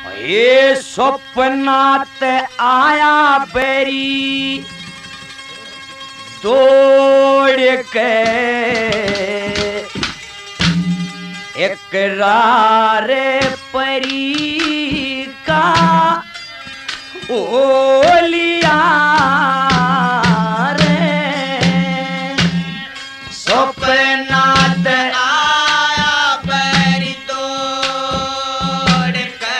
ये सपनात आया बेरी तोड़ के इकरार परी का ओलिया रे सपनात आया बेरी तोड़ के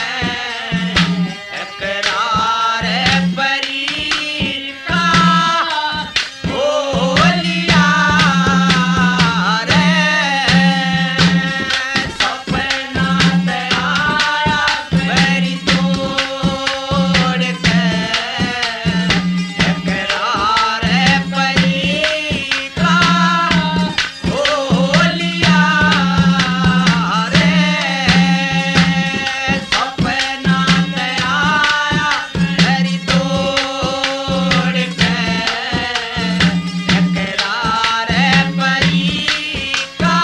इकरार परी का ओलिया रे सपनात आया बेरी तोड़ के इकरार परी का ओलिया रे सपनात आया बेरी तोड़ के इकरार परी का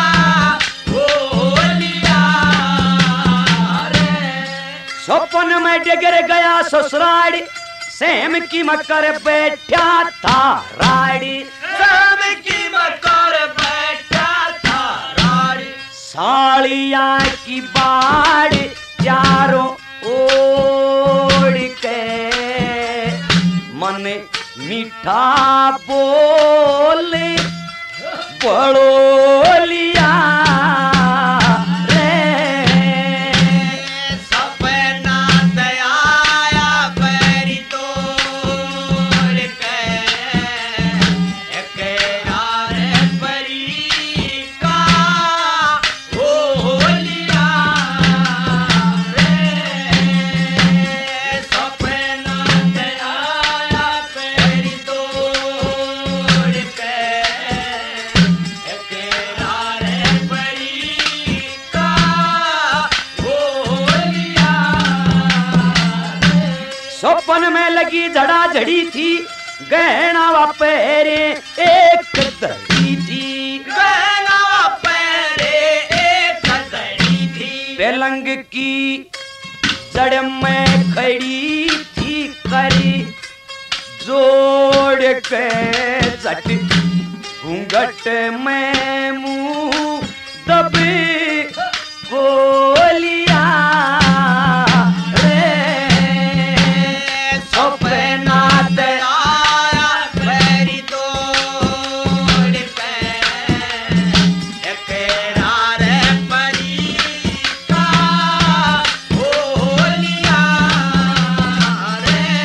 ओलिया रे। सपन में डगर गया ससुराड़ी सेम की मकर बैठा था राड़ी सेम की मकर बैठा था राड़ी सालिया की बाड़ी चारों ओढ़ के मन मीठा बोले बड़ोलिया रे सपनात आया बेरी तोड़ के इकरार परी का ओलिया रे सपनात आया बेरी तोड़ के इकरार परी का ओलिया रे। सपन में लगी झड़ा झड़ी थी गहना व पैरे एक दड़ी थी गहना व पैरे एक दड़ी थी पलंग की जड़ में खड़ी थी करी जोड़ के जट घूंघट में मुंह दबे बोलिया रे सपनात आया बेरी तोड़ के इकरार परी का ओलिया रे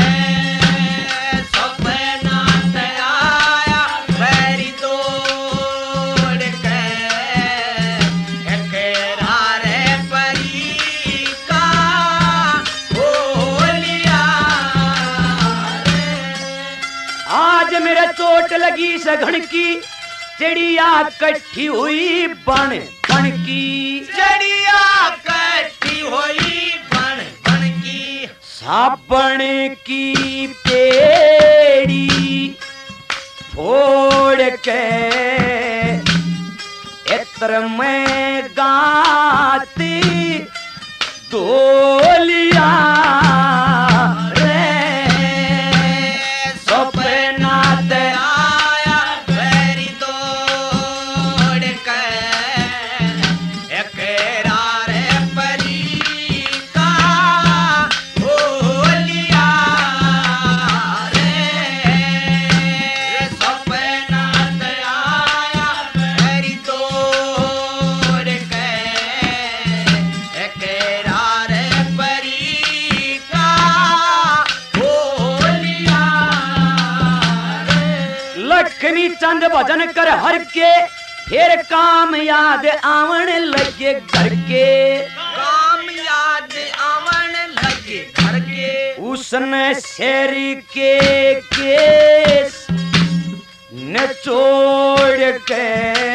सपनात आया बेरी तोड़ के इकरार परी का ओलिया रे। आज मेरे चोट लगी सघन की चिड़िया कट्ठी हुई बन बन की चिड़िया कट्ठी हुई बन बन की साबण की पेड़ी फोड़ के इत्र में गाती दोलिया रे सपनात आया बेरी तोड़ के इकरार परी का ओलिया रे सपनात आया बेरी तोड़ के इकरार परी का ओलिया रे। लक्ष्मी चंद भजन कर हर के फिर काम याद आवन लगे घर के काम याद आवन लगे घर के उसने शेर के केस निचोड़ के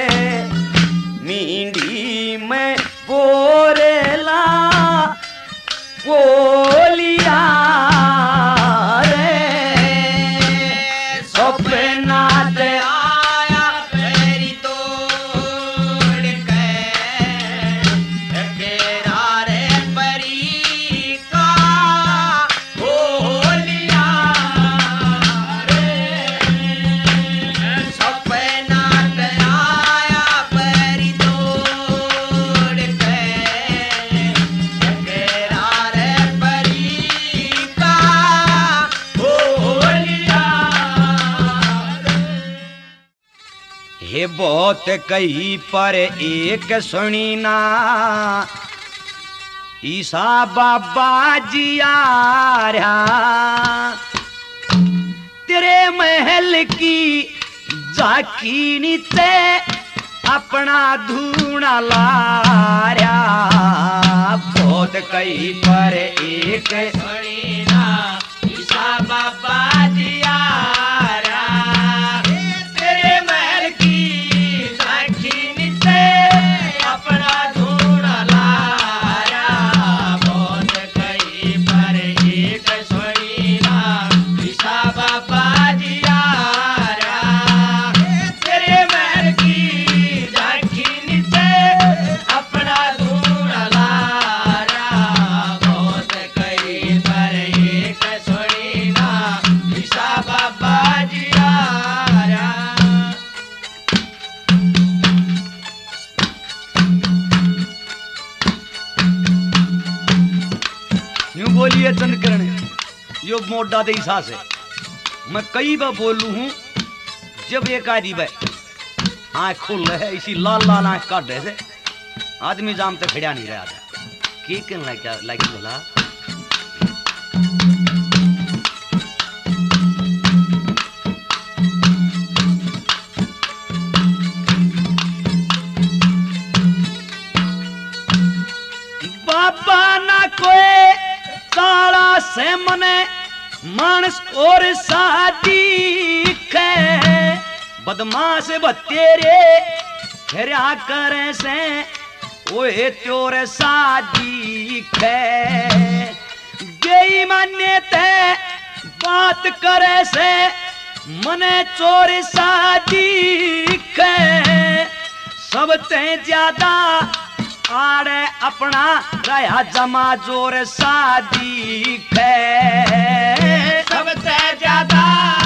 मींडी में बोरेला बोलिया रे सपनात आया बेरी तोड़ के इकरार परी ए बहुत कही पर एक सुनी ना, ईसा बाबा जी आ रहा तेरे महल की झाकी नीचे अपना धूना ला रहा। बहुत कही पर एक सुनी ना, ईसा बाबा जी आ रहा तेरे महल की झाकी नीचे अपना धूना ला रहा। बहुत कही पर एक सुनी ना, ईसा बाबा जी आ रहा तेरे महल की झाकी नीचे अपना धूना ला रहा। बहुत कही पर एक सुनी ना, ईसा बाबा जी आ रहा। यूं बोलिए चंद्रकरण, यो मोटा दे ईसा से मैं कई बार बोलू हूं, जब एक आदि आँख खुल है इसी लाल लाल आँख काट से आदमी जाम तक खड़ा नहीं रहा था की कहने लगी बोला। बाबा ना कोई काला से मने मानस और सादी खे बदमाश बतेरे घेरा करे से ओए त्योर सादी खे गई मान्य ते बात करे से मने चोर सादी खे सबते ज्यादा आड़े अपना रहा जमा जोर शादी खे सबसे ज्यादा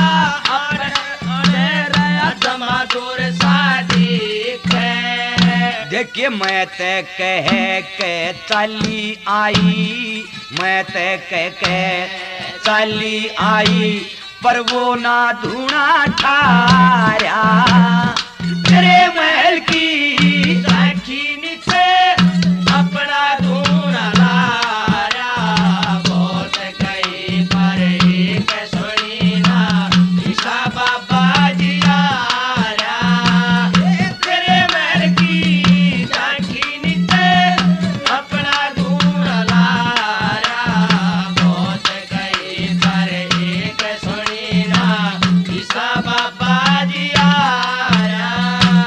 आड़े रहा जमा जोर शादी खे। देखिए मैं ते कह के चली आई, मैं ते कह के चली आई पर वो ना धूना ठारा तेरे महल की झांकी नीचे अपना धूना ला रहा। बहुत कही पर एक सुनी ना, ईसा बाबा जी आ रहा तेरे महल की झांकी नीचे अपना धूना ला रहा। बहुत कही पर एक सुनी ना, ईसा बाबा जी आ रहा।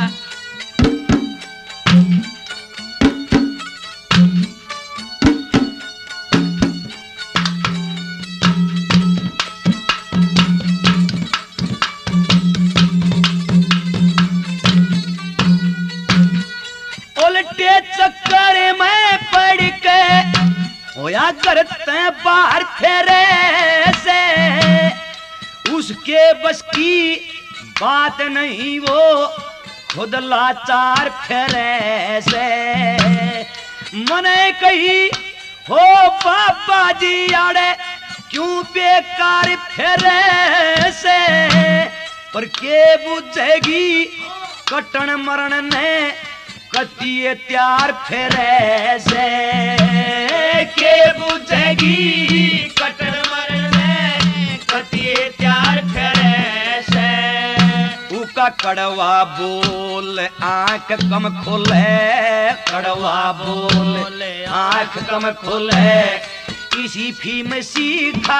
उल्टे चक्कर में पड़ के होया करते बाहर फेरे से उसके बस की बात नहीं वो खुद लाचार फेरे से मने कही हो बाबा जी आड़े क्यों बेकार फेरे से पर के बुझेगी कटन मरण ने कतिये त्यार फेरे से के बुझेगी कटन मरण ने कतिये त्यार फेरे से। उका कड़वा बोल आंख कम खुले, कड़वा बोल आंख कम खुले इसी फीम सीखा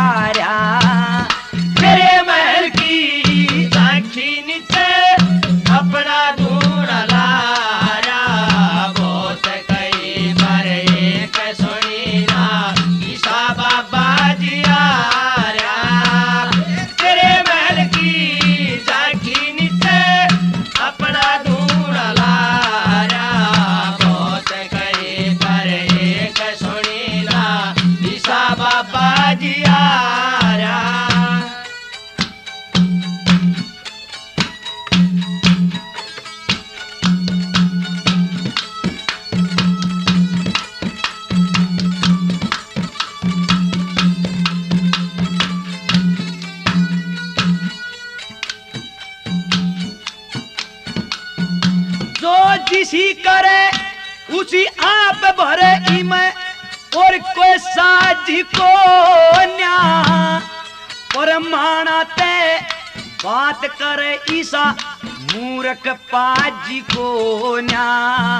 तेरे महल की झांकी नीचे अपना धूना ला रहा। बहुत कई बार एक सुनी ना, ईसा बाबा जी आ रहा तेरे महल की झांकी नीचे अपना धूना ला रहा। बहुत कई बार एक सुनी ना, ईसा बाबा जी आ रहा। खुशी आप भरे इमे और कोई साजी को न्या परमाणा ते बात करे ईसा मूर्ख पाजी को न्या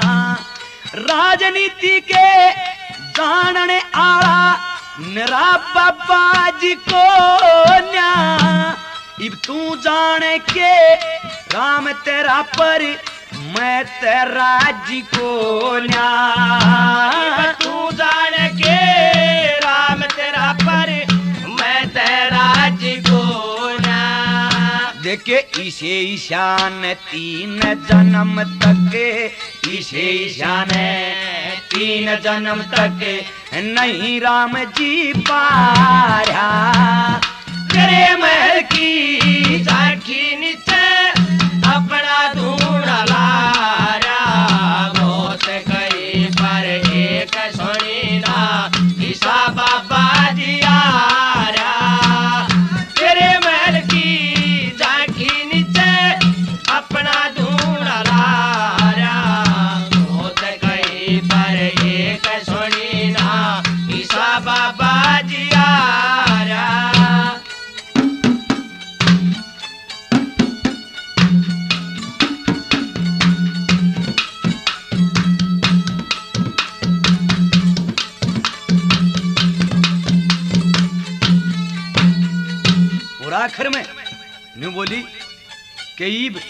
राजनीति के जानने आला नरा बाबा जी को न्या इब तू जाने के राम तेरा पर मैं तेरा जी को न्या तू जाने के राम तेरा पर मैं तेरा जी को न्या देखे इसे ईशान 3 जन्म तक इसे ईशान 3 जन्म तक नहीं राम जी पाया तेरे महल की झांकी नीचे अपना ढूंढ लारा बहुत कहीं पर एक सुनी ना ईसा बाबा दिया तेरे महल की झांकी नीचे अपना ढूंढ लारा बहुत कहीं पर एक सुनी ना ईसा बाबा दिया आखिर में न्यू बोली कि ईब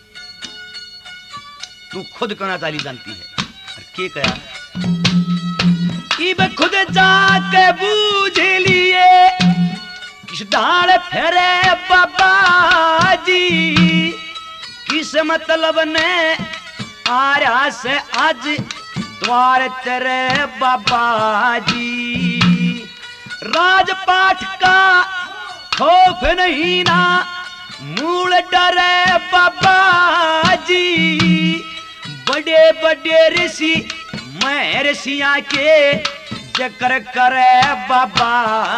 तू खुद करना चाली जानती है और के कया ईब खुद जाके बूझ लिए किस डाल फेरे बाबा जी किस मतलब ने आया से आज द्वार तेरे बाबा जी राजपाठ का खौफ नहीं ना मूल डरे बाबा जी बड़े बड़े ऋषि मैं ऋषिया के जिक्र करे बाबा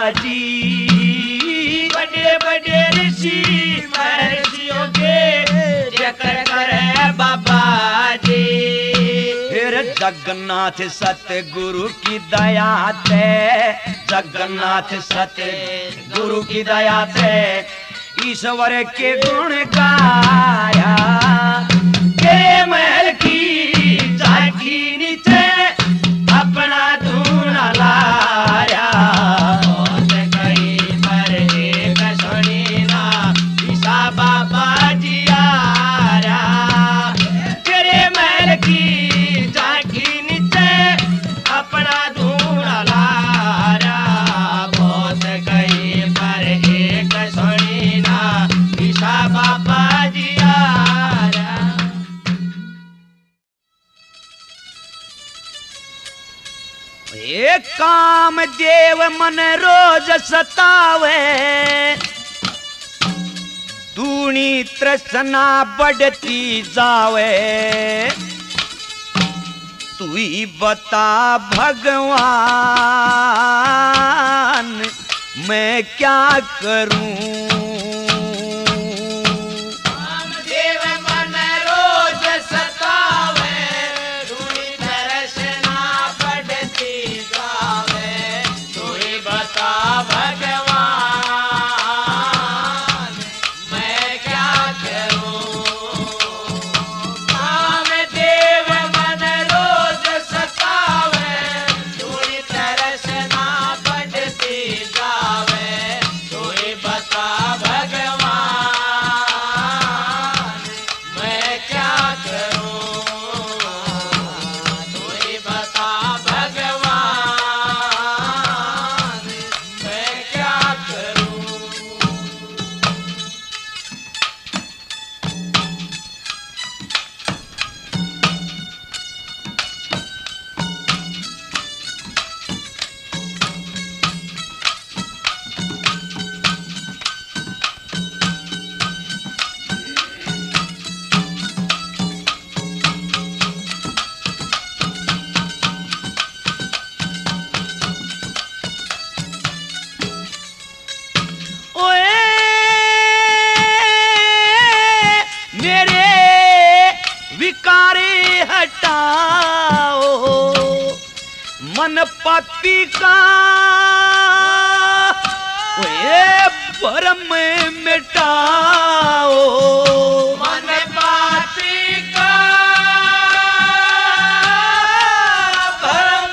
जी बड़े बड़े ऋषि मैं ऋषियों के जिक्र करे बाबा जी फिर जगन्नाथ सतगुरु की दया थे जगन्नाथ सतगुरु की दया थे ईश्वर के गुण गाया के महल की झांकी नीचे अपना धून लाया बहुत कहीं पर एक सुनी ना ईसा बाबा जी आया तेरे महल की झांकी नीचे अपना धून लाया बहुत कहीं पर एक सुनी ना ईसा बाबा जी आया एक काम देव मन रोज सतावे दूनी तृष्णा बढ़ती जावे तू ही बता भगवान मैं क्या करूं देव मन रोज सतावे दूनी तृष्णा बढ़ती जावे तू ही बता भगवान मैं क्या करूं काम देव मन रोज सतावे दूनी तृष्णा बढ़ती जावे तू ही बता मन पापी का ये भरम मिटाओ, मन पापी का भरम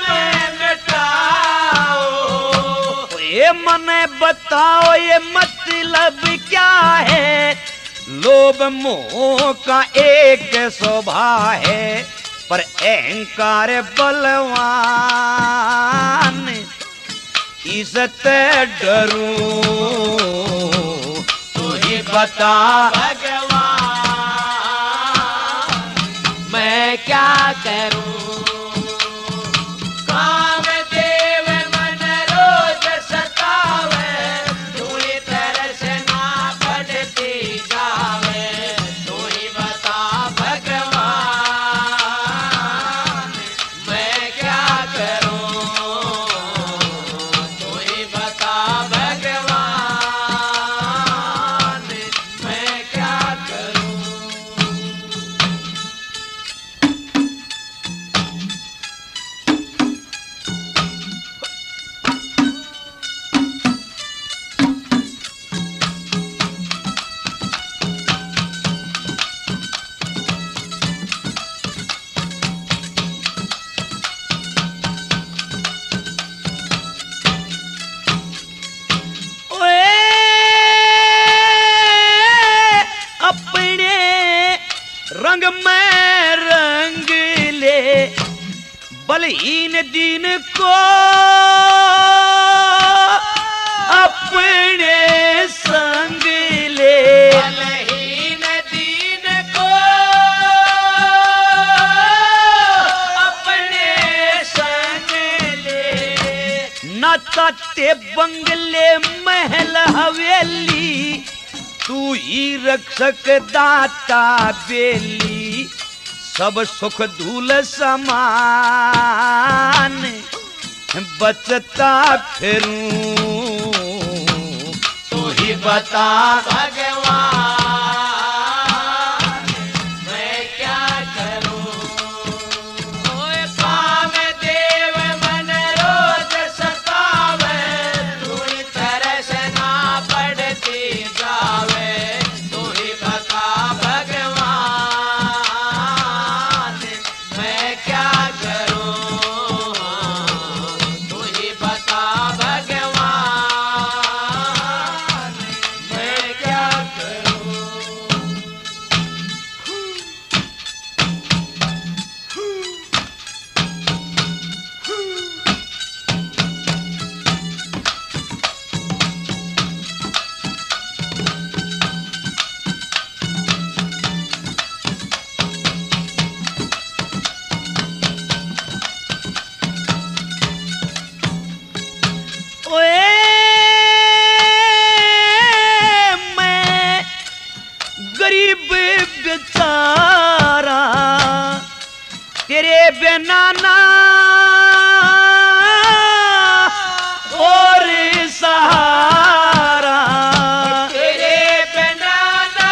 मिटाओ। ये मन बताओ ये मतलब क्या है। लोभ मोह का एक स्वभाव है, पर अहंकार बलवान, इससे डरूं तू ही बता भगवान मैं क्या करूं। कामदेव मन रोज सतावे, धूली तरस ना बढ़ती जावे। तू ही बता भगवान मैं क्या करूं। तू ही बता भगवान मैं क्या करूं। ओए अपने रंग में रंग ले, बलहीन दीन को अपने संग ले। बलहीन दीन को अपने संग ले। न ताते बंगले महल हवेली, तू ही रक्षक दाता बेली। सब सुख धूल समान बचता फिरूं तू ही बता भगवान मैं क्या करूं। ओए कामदेव मन रोज सतावे, धूली तरस ना बढ़ती जावे। तू ही बता भगवान मैं क्या करूं। तू ही बता भगवान मैं क्या करूं। ओए मैं गरीब बेचारा तेरे बिना ना और सहारा। तेरे बिना ना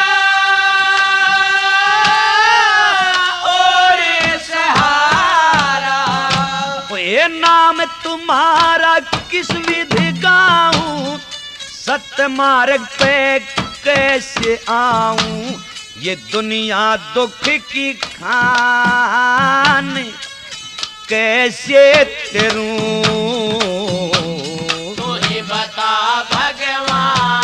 और सहारा। ये नाम तुम्हारा किस विधि गाऊं, सत्य मार्ग पे कैसे आऊं। ये दुनिया दुख की खान कैसे तेरूं तू ही बता भगवान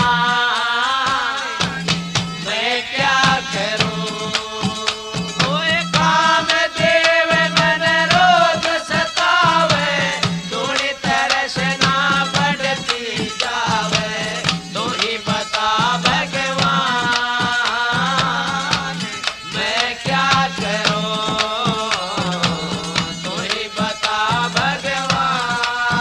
मैं क्या करूं। ओए कामदेव मन रोज सतावे, थोड़ी तरस ना बढ़ती जावे। तू ही बता भगवान मैं क्या करूं। तू ही बता भगवान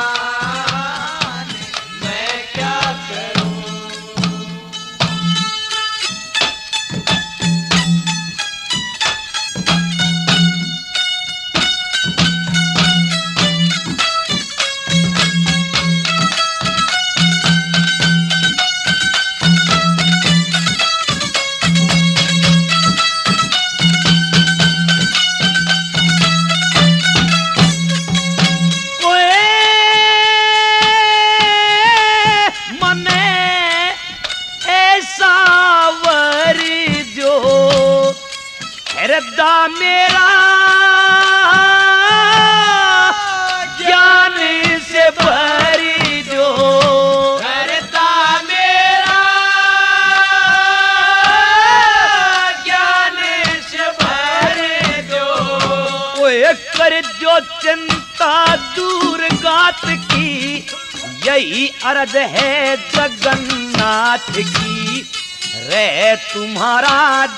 चिंता दूर गात की, यही अर्ज है जगन्नाथ की। रहे तुम्हारा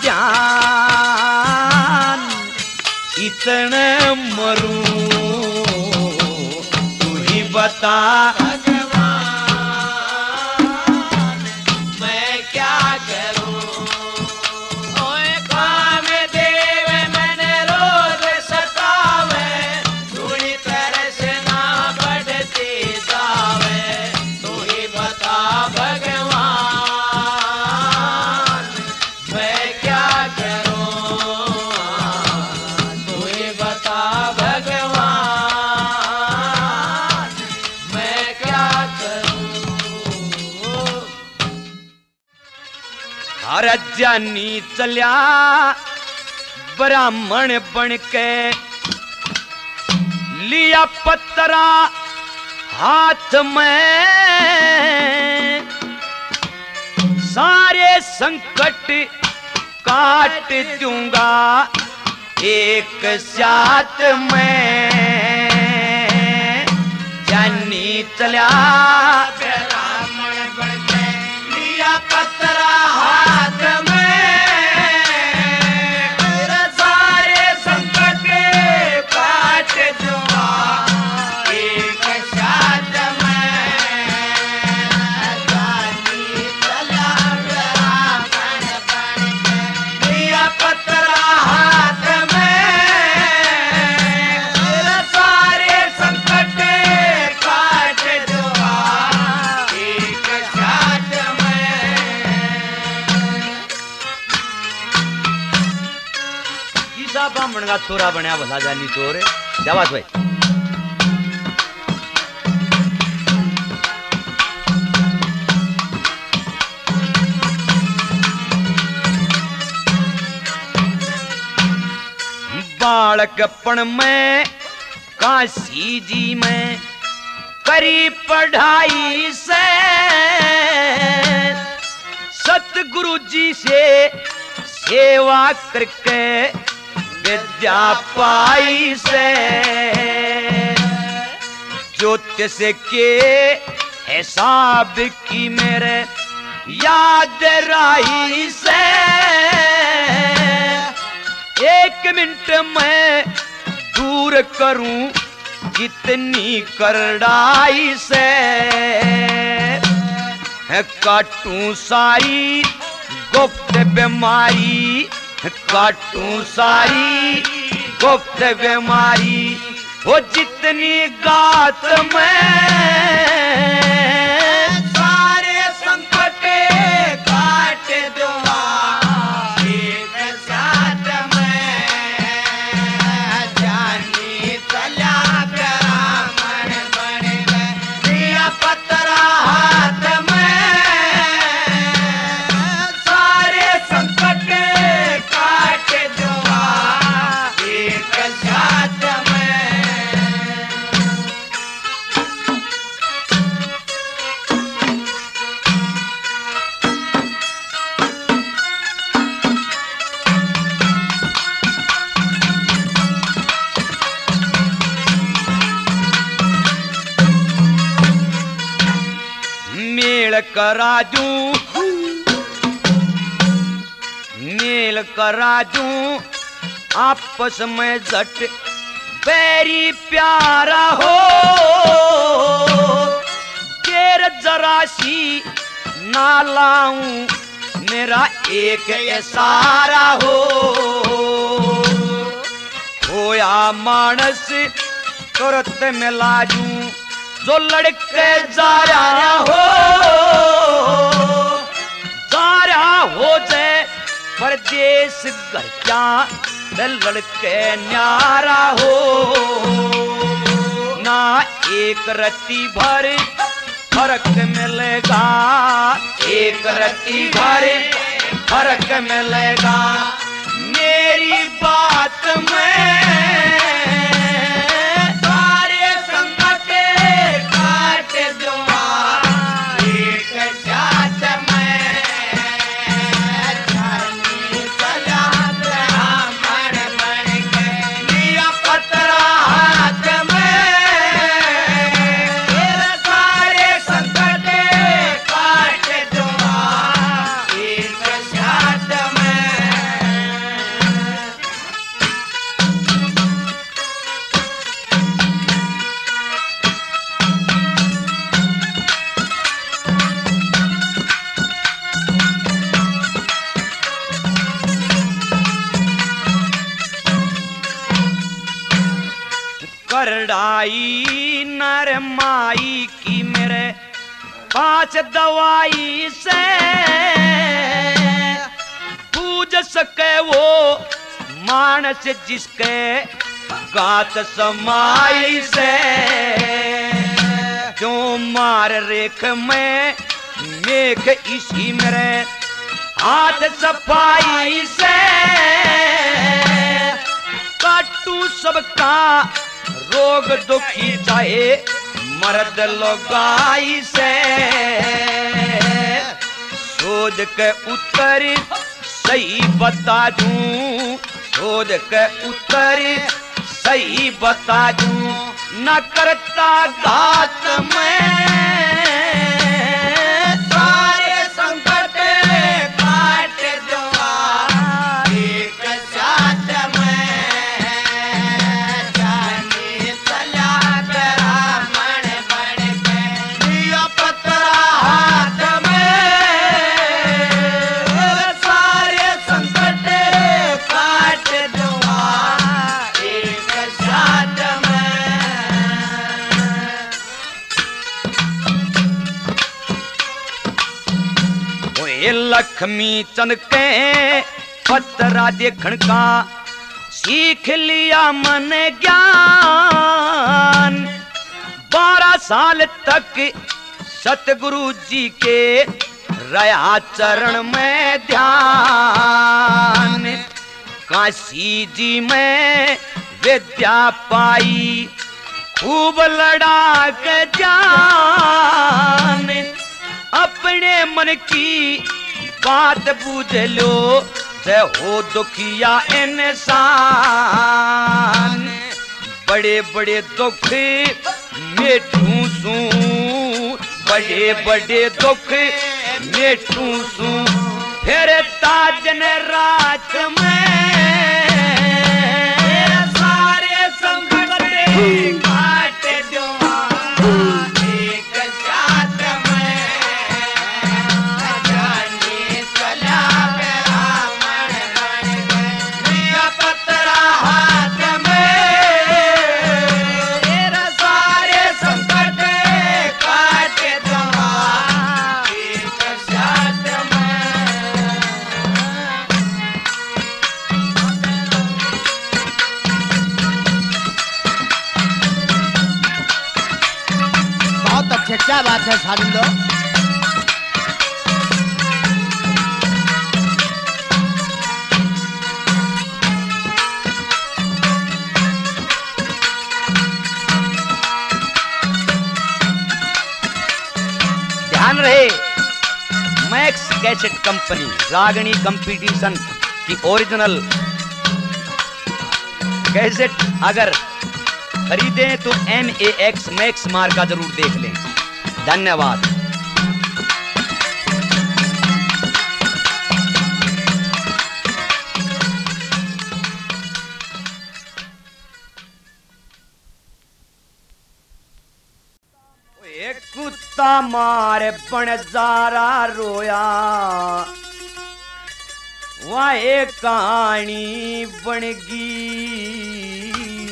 ध्यान, इतने मरूं तू ही बता भगवान, मैं क्या करूं। ओए काम देव मैंने रोज सतावे, थोड़ी तरस ना बढ़ती जावे। तू ही बता भगवान, मैं क्या करूं। तू ही बता भगवान, मैं क्या करूं। हर जानी चल्या ब्राह्मण बन के, लिया पत्रा हाथ में, सारे संकट काट दूंगा एक साथ में। जानी चला ब्राह्मण बन के, लिया पत्रा हाथ में, सारे संकट काट दूंगा एक साथ में। जानी चला ब्राह्मण बन के, लिया पत्रा हाथ में, सारे संकट काट दूंगा एक साथ में। किसा ब्राह्मण का छोरा बनया भला जानी चोर है। क्या बात भाई। बालकपन में काशी जी में करी पढ़ाई से, सतगुरु जी से सेवा करके विद्या पाई से। ज्योतिष के हिसाब की मेरे याद राही से, एक मिनट में दूर करूं कितनी करड़ाई से। काटूं सारी गुप्त बीमारी, काटूं सारी गुप्त बीमारी, वो जितनी गात में, सारे संकट काट दूंगा एक साथ में। जानी चला ब्राह्मण बन के, लिया पत्रा हाथ में, सारे संकट काट दूंगा एक साथ में। मेल करा दूं आपस में झट बैरी प्यारा हो। देर जरा सी ना लाऊं मेरा एक इशारा हो। होया मानस तुरंत मिला दूं, जो लड़के जा रहा हो जाए परदेश घर क्या लड़के न्यारा हो। ना एक रत्ती भर फर्क मिलेगा, एक रत्ती भर फर्क मिलेगा मेरी बात में। सारे संकट काट दूंगा एक साथ में। जानी चला ब्राह्मण बन के, लिया पत्रा हाथ में, करड़ाई नर माई की मेरे पास दवाई से पूज सके वो मानस जिसके गात समाई से जो मार रेख में मेघ इसी मेरे हाथ सफाई से काटू सबका रोग दुखी चाहे मर्द लोगाई से सोच के उत्तर सही बता दूं सोच के उत्तर सही बता दूं न करता घात में सारे संकट काट दूंगा एक साथ में जाने चला ब्राह्मण बन के दिया पत्रा हाथ में सारे संकट काट दूंगा एक साथ में। लक्ष्मी चंद के पत्रा देखण का सीख लिया मन ज्ञान 12 साल तक सतगुरु जी के रहा चरण में ध्यान काशी जी में विद्या पाई खूब लड़ा के जान अपने मन की बात बूझ लो जय हो दुखिया इंसान बड़े बड़े दुख मेठू सू बड़े बड़े दुख मेठू सू फिर ताजन रात में सारे संकट काट दो एक साथ में जाने चला ब्राह्मण बन के दिया पत्रा हाथ में सारे संकट काट दो एक साथ में। बहुत अच्छे, क्या बात है साजिद लोग। ध्यान रहे Max cassette company Ragini competition की ओरिजिनल कैसेट अगर खरीदें तो MAX मैक्स मार्का जरूर देख लें। धन्यवाद। एक कुत्ता मारे बनजारा रोया वह एक कहानी बनगी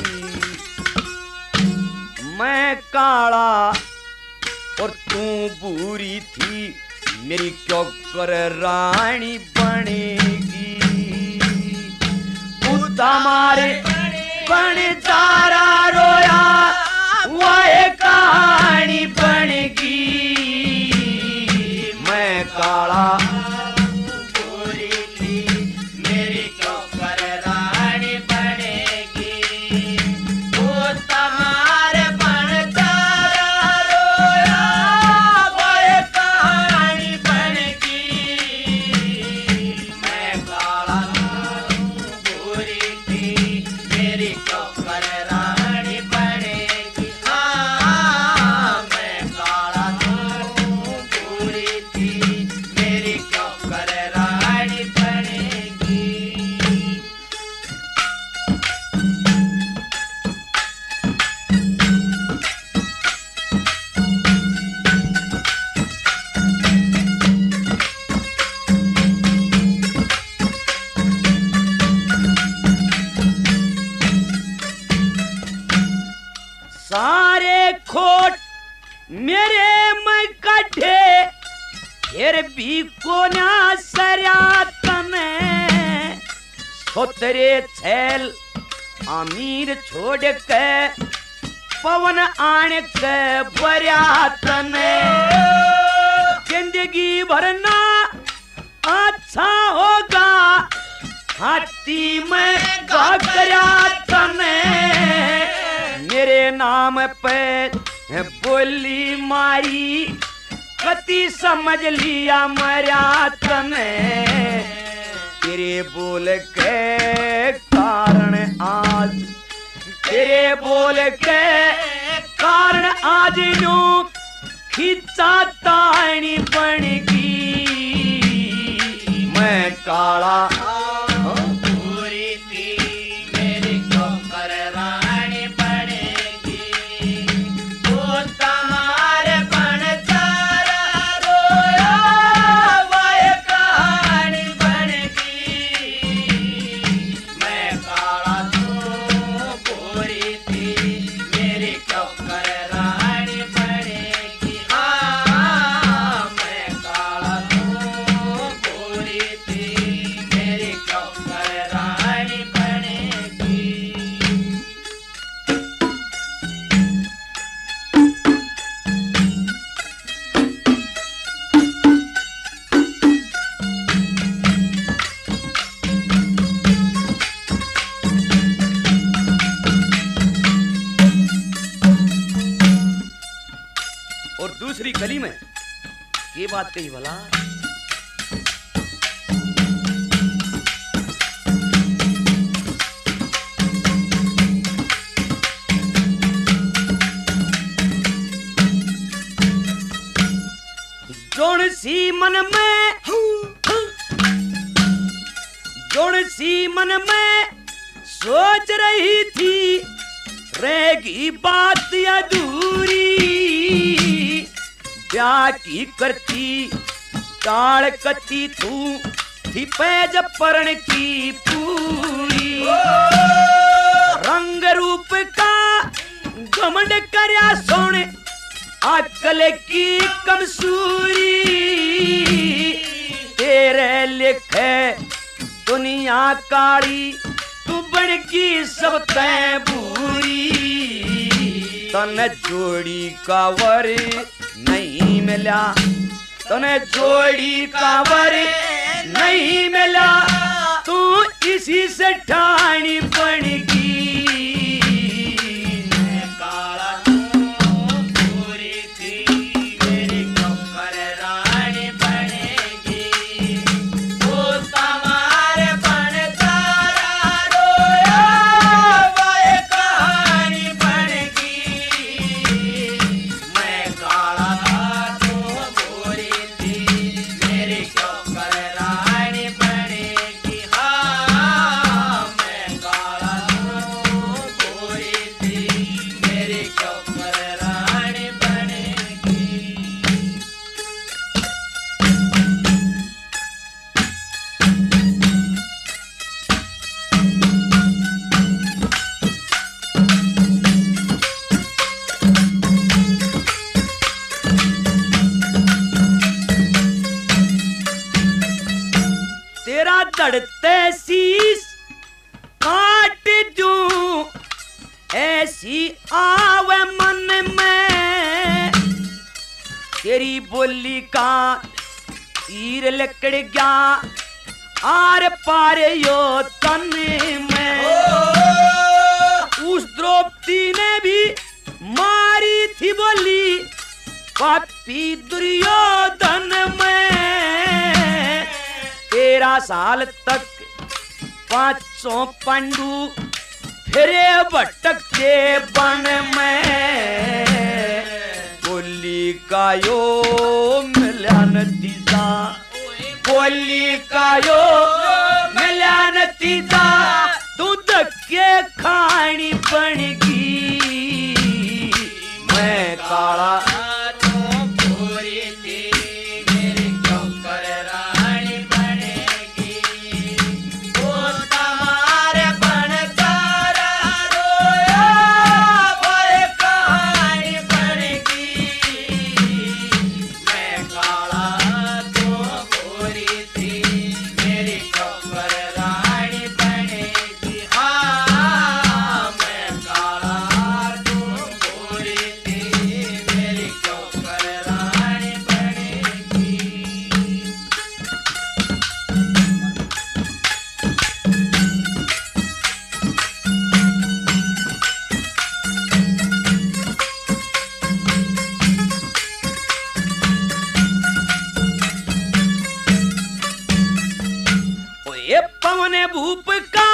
मैं काला और तू बुरी थी मेरी क्यों कर रानी बनेगी कुत्ता मारे बनजारा रोया वह एक कहानी बनेगी मैं काला बुरी थी मेरी क्यों कर रानी बनेगी कुत्ता मारे बनजारा रोया वह एक कहानी बनेगी मैं काला बुरी थी मेरी क्यों कर रानी बनेगी सारे खोट मेरे में काढ़े फिर भी कोना सरया तने सोतरे छैल अमीर छोड़ के पवन आने के बरिया तने जिंदगी भरना अच्छा होगा हाथी में गागरा तने मेरे नाम पे बोली मारी कति समझ लिया मरा तने तेरे बोल के कारण आज तेरे बोल के कारण आज यूं खींचा तानी बन गई मैं काला और दूसरी गली में ये बात कही भला जोड़ सी मन में सोच रही थी रहेगी बात अधूरी ब्याह की करती टाल कती थी पैज परण की पूरी रंग रूप का घमंड करया सोने अकल की कमसूरी तेरे लिखे दुनिया काली तू बन की सब तै बूरी तन जोड़ी का वर नहीं मिला तने जोड़ी का वर नहीं मिला तू इसी से ठानी बनेगी धड़ते शीश काट दूं ऐसी आवे मन में तेरी बोली का तीर लकड़ गया आर पार यो तन में उस द्रौपदी ने भी मारी थी बोली पापी दुर्योधन में 13 साल तक 500 पांडु फिरे भटकते बन में बोली का यो मिला नतीजा बोली का यो मिला नतीजा तू धक्के खानी पड़ेगी मैं काला भूप का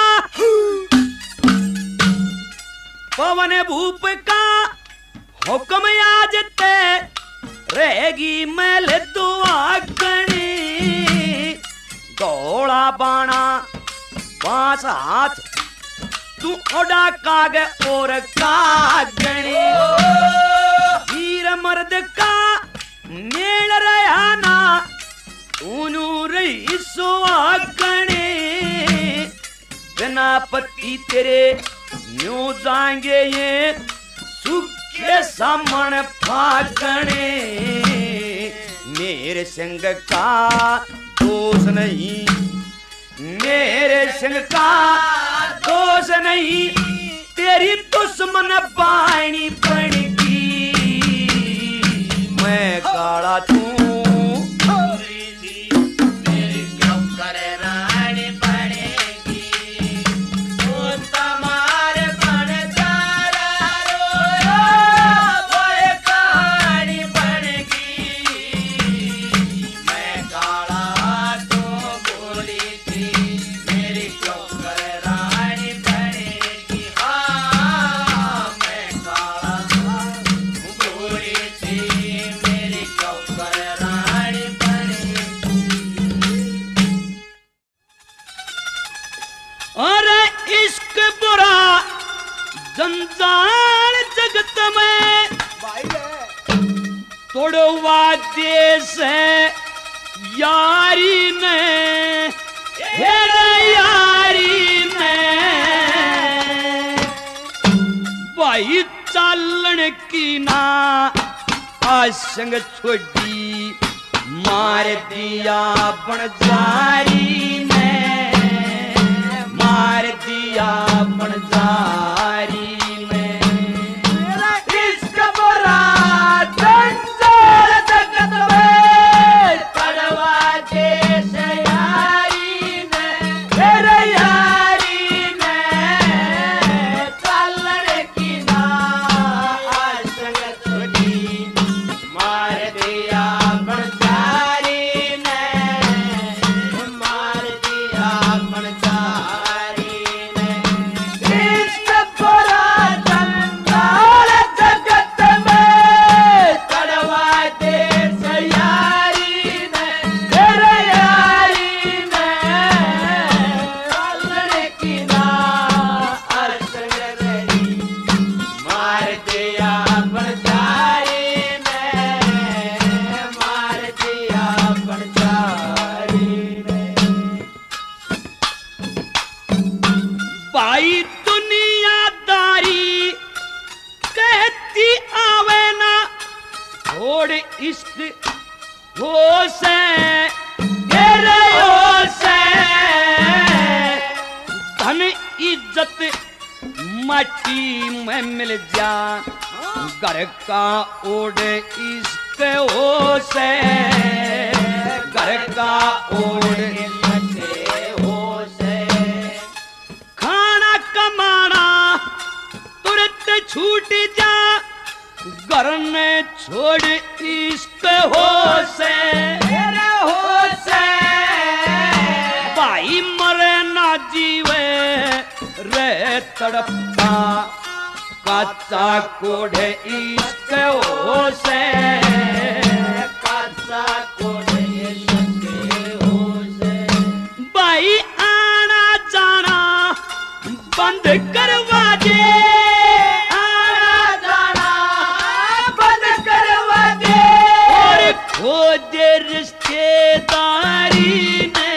पवन भूप का हुक्म आज ते रहेगी महल दुआगनी घोड़ा बाणा बांस हाथ तू ओडा काग और कागणी वीर मर्द का मेल रहा ना तूनू रही सुहागणी बिना पति तेरे न्यू जाएंगे ये सुखे सामन फागणे मेरे संग का दोष नहीं मेरे संग का दोष नहीं तेरी दुश्मन पानी पड़गी मैं काला तू जंजाल जगत में तोड़वा देश यारी ने यारी ने भाई चालन की ना आसंग छोड़ी मार दिया बनजारी ने मार दिया बनजारी भाई दुनियादारी कहती आवे ना थोड़े इश्क हो से धन इज्जत माटी में मिल जा घर का ओढ़ इश्क हो से घर का ओढ़ हो से खाना कमाना तुरंत छूट जा घर में छोड़ इश्क हो से भाई मरे ना जीवे रे तड़पता काचा कोढ़े इश्क हो से काचा कोढ़े इश्क हो से भाई आना जाना बंद करवा दे आना जाना बंद करवा दे और खोज रिश्तेदारी ने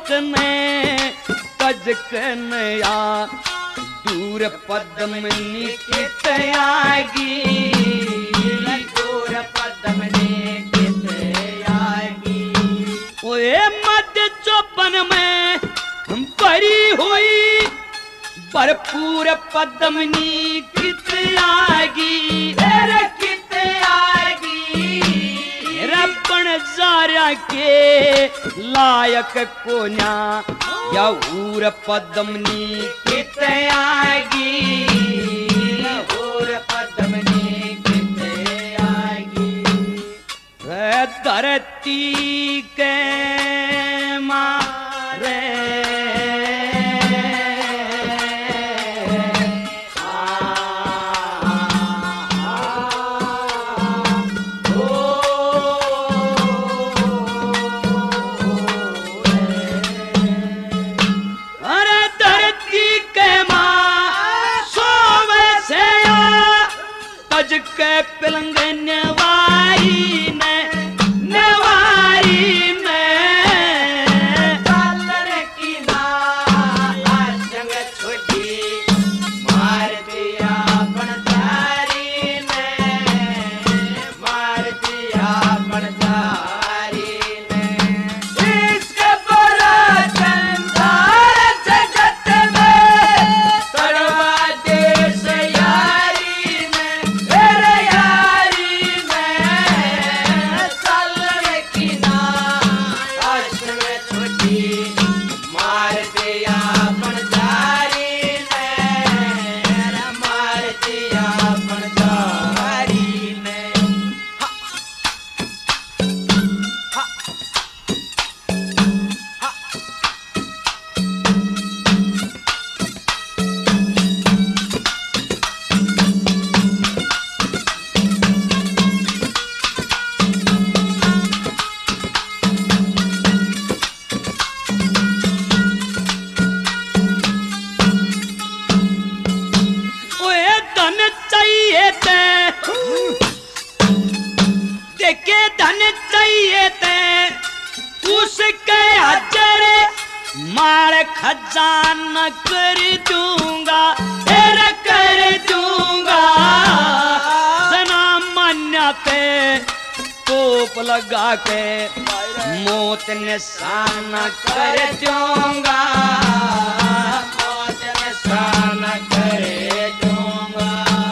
ने तज कन्या दूर पद्मनी कित आएगी, दूर पद्मनी कित आएगी। ओए मध्य चौपन में भरी हुई भरपूर पद्मनी कित आएगी, कित आएगी। रबण जारा के लायक कोन्या या ऊर पद्मनी कित आएगी, ऊर पद्मनी कित आएगी। धरती के मारे के पलंग नवारी ने नवारी में चालर की नाचंग छुटी मार दिया बनजारी ने, मार दिया बनजारी ने। इसके बड़ा चंदार जगत में करवा देश यारी ने, धन चाहिए ते उसके अजर माल खजाना कर दूंगा, कर दूंगा। जना मान्या पे तोप लगा के मौत निशाना कर दूंगा, मौत निशाना कर दूंगा।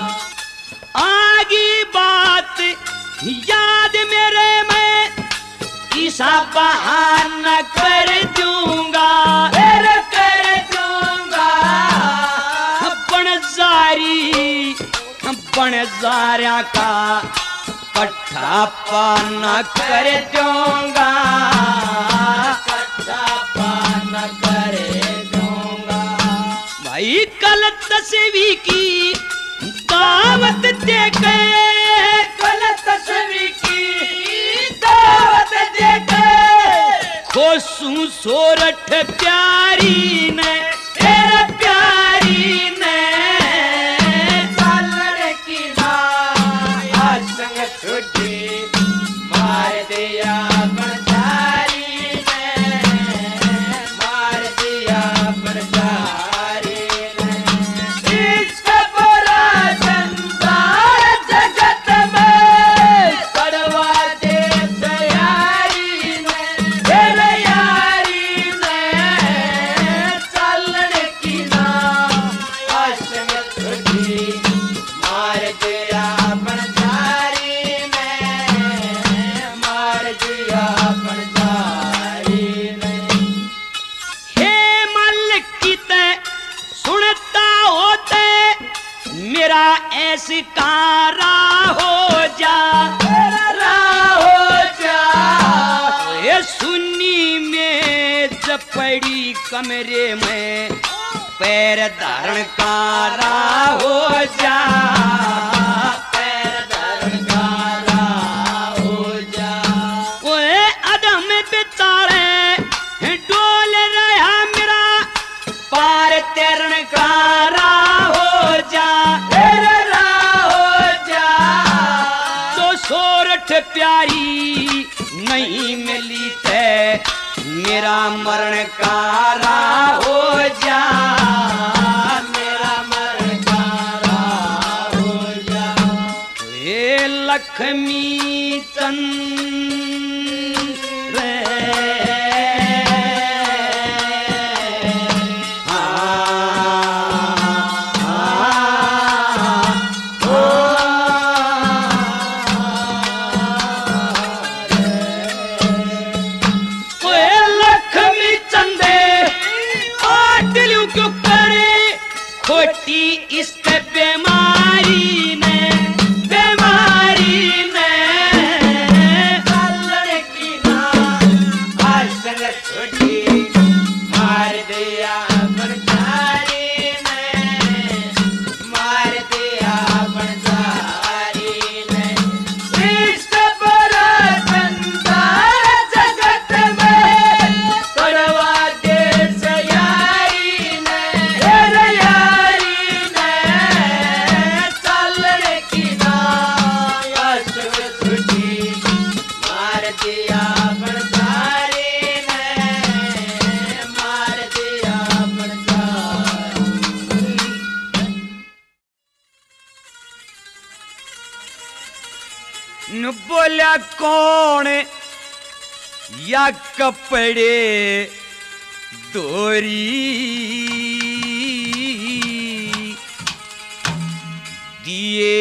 आगी बात याद मेरे में ईसा बहाना कर दूंगा, कर दूंगा। बनजारिया का पट्ठा पाना कर दूंगा, पट्ठा पाना कर दूंगा। भाई कल तस्वीर की दावत दे के, कल तस्वीर की दावत दे के खोसू सोरठ प्यारी ने, तेरा प्यारी ने चालर की नाचंग छुटी मार दिया बनजारी ने, मार दिया बनजारी ने। इसका बड़ा संसार जगत में करवा दे तैयारी ने, यारी ने। चालर की नाचंग छुटी मार दिया बनजारी ने, मार दिया बनजारी ने। हे मलिकित सुनता होते मेरा ऐसी कारा हो जा, हो जा। ये सुन्नी में चपड़ी कमरे में पैर धारण कारा हो जा, पैर धरण कारा हो जा। ओए अदम बेचारे डोल रहा मेरा पार तैरण कारा हो जा, हो जा। तो सोरठ प्यारी नहीं मिली थे मेरा मरण कारा हो जा, मेरा मरण कारा हो जा। हे लक्ष्मी चंद्र खोटी इस बीमारी ने, बीमारी ने लड़की ना आसन छोटी मार दिया बनसारी ने, मार दिया बनसारी ने। इस बड़ा संसार जगत में करवा दे सयारी ने, न बोला कौन या कपड़े दोरी दिए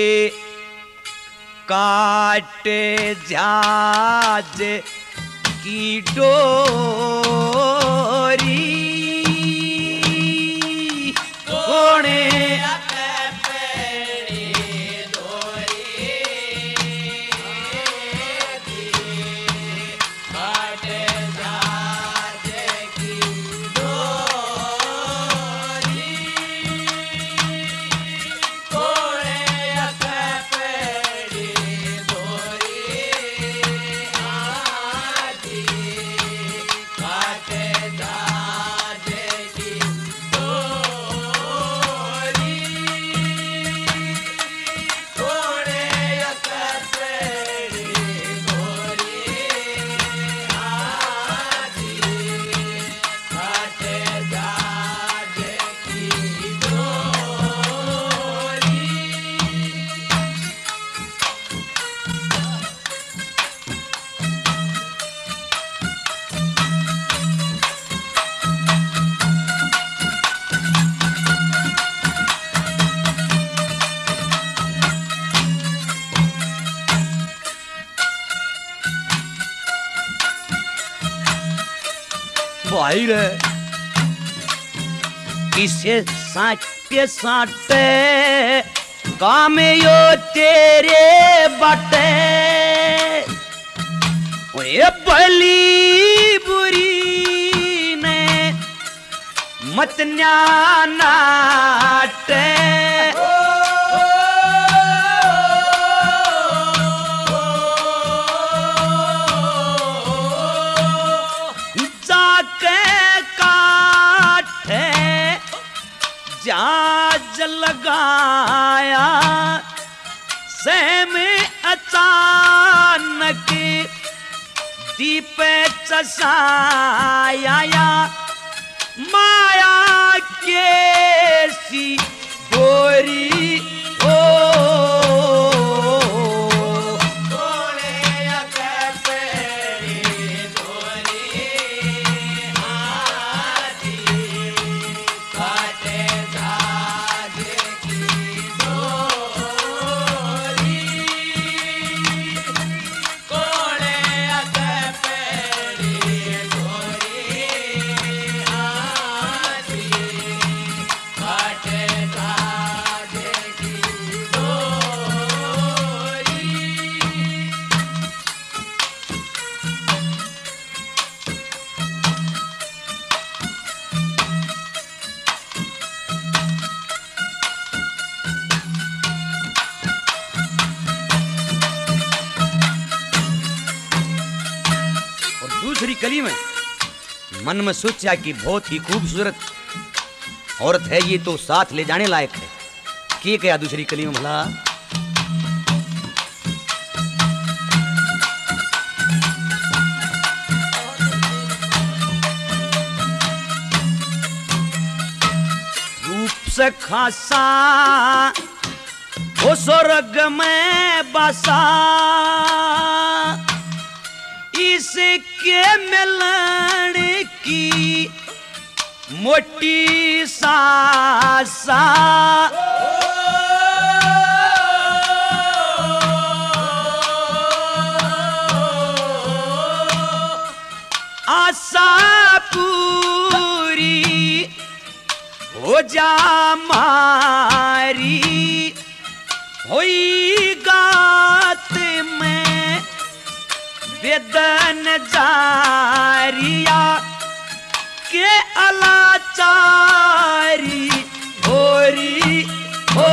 काटे जहाज की डोरी कौन भाई रे किसे साटे साटे काम यो तेरे बाटे ये भली बुरी ने मत नाटे जाज लगाया से में अचानक दीप चसाया माया कैसी गोरी ओ दूसरी कली में मन में सोचा कि बहुत ही खूबसूरत औरत है ये, तो साथ ले जाने लायक है। क्या क्या दूसरी कली में भला खासा वो स्वर्ग में बसा इसके मिलन की मोटी सासा आशा पूरी हो जा मारी होई गात में वेदन जारिया के अलाचारी होरी हो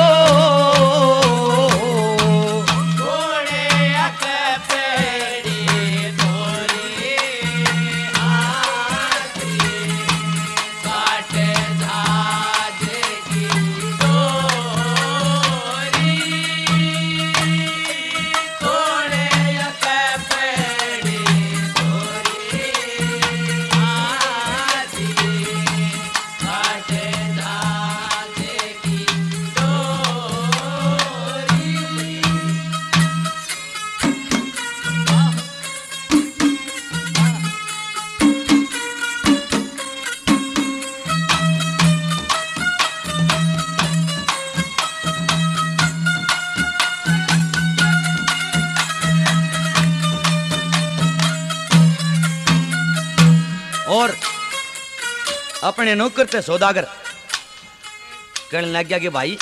और अपने नौकर थे सौदागर कहने लग गया कि भाई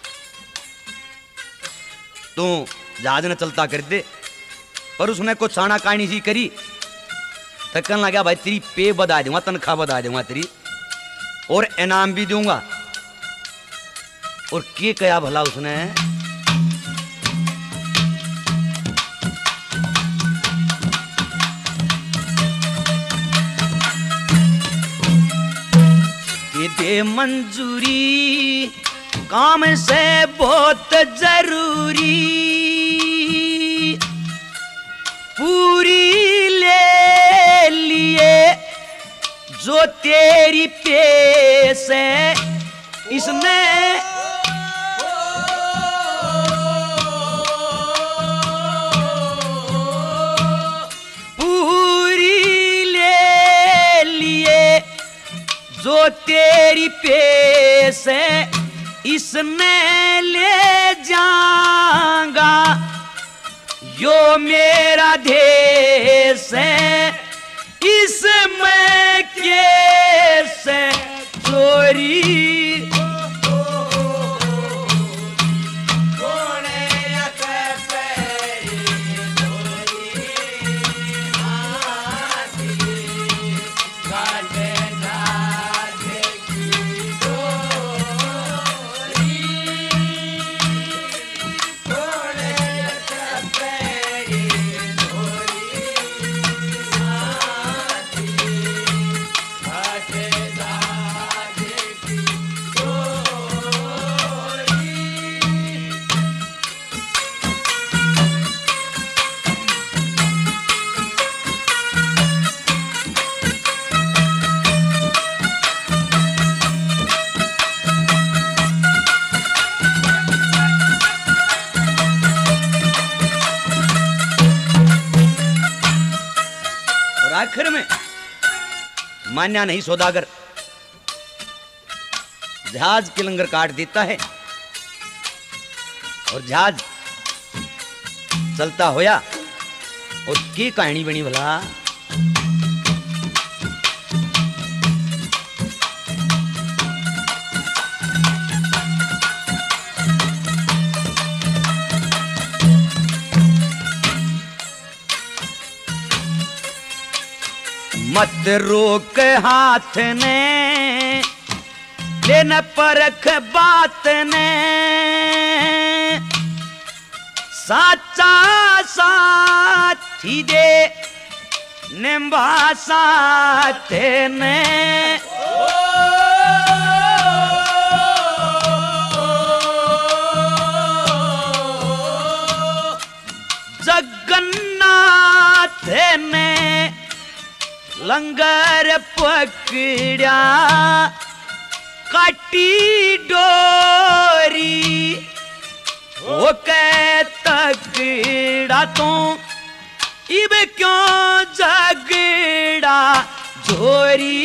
तू जहाज ने चलता कर दे, पर उसने कुछ साना कहानी सी करी तो कहने लग गया भाई तेरी पे बधा दूंगा, तनख्वाह बधा दूंगा तेरी, और इनाम भी दूंगा। और क्या कहा भला उसने, दे मंजूरी काम से बहुत जरूरी पूरी ले लिए जो तेरी पेश है इसने जो तेरी पेश है इसमें ले जाऊंगा, यो मेरा देश है इसमें कैसे चोरी आखिर में मान्या नहीं सौदागर जहाज के लंगर काट देता है और जहाज चलता होया। और की कहानी बनी भला, मत रोक हाथ ने लेना परख बात ने साचा साथी दे निभा साथ ने जगन्नाथ ने लंगर पकड़ा काटी डोरी वो कह तगड़ा तो इब क्यों झगड़ा जोरी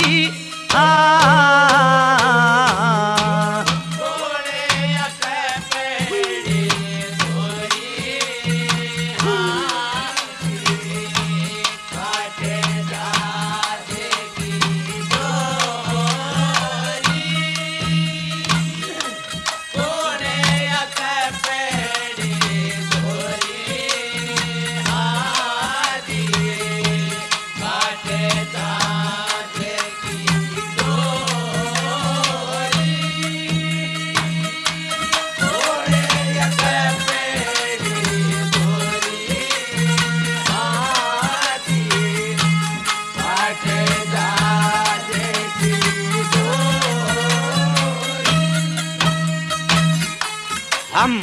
हम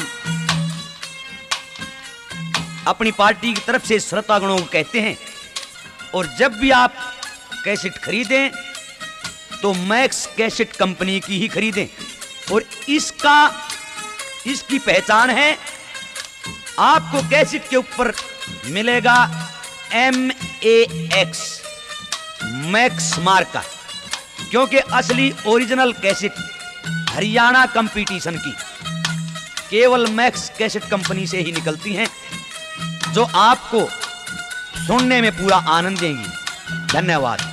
अपनी पार्टी की तरफ से श्रोतागणों को कहते हैं, और जब भी आप कैसेट खरीदें तो मैक्स कैसेट कंपनी की ही खरीदें। और इसकी पहचान है, आपको कैसेट के ऊपर मिलेगा MAX मैक्स मार्का, क्योंकि असली ओरिजिनल कैसेट हरियाणा कंपटीशन की केवल मैक्स कैसेट कंपनी से ही निकलती हैं, जो आपको सुनने में पूरा आनंद देंगी। धन्यवाद।